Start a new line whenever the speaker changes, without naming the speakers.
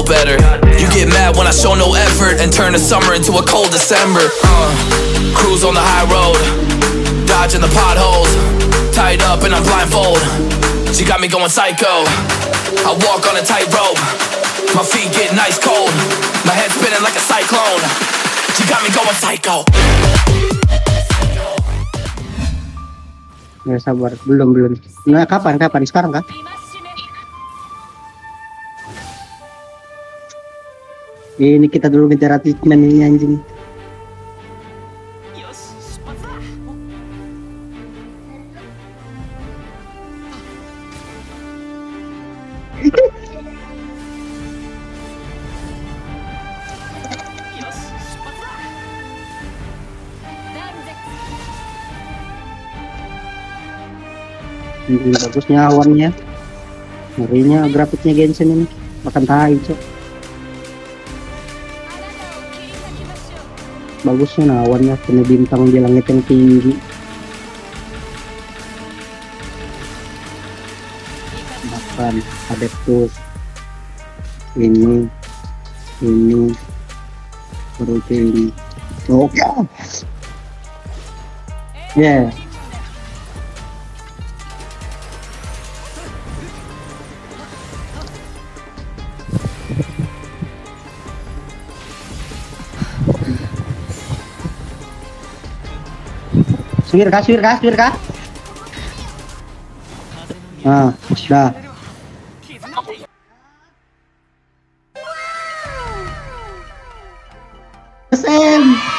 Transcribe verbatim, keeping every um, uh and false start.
better. You get mad when I show no effort and turn the summer into a cold December. uh, Cruise on the high road, dodging the potholes, tied up and I'm blindfold. She got me going psycho. I walk on a tightrope, my feet getting ice cold, my head spinning like a cyclone. She got me going psycho.
Ya sabar, belum belum. Nah, kapan kapan sekarang kah? Ini kita dulu ngejar achievement ini anjing. Ini bagusnya awannya, ngerinya grafiknya Genshin ini makan tai cok. Bagusnya nah awannya, punya bintang di langit yang tinggi. Makan adeptus ini ini protein. Oke, ya. Swir kah, swir kah, swir kah? Ah, dah. S M.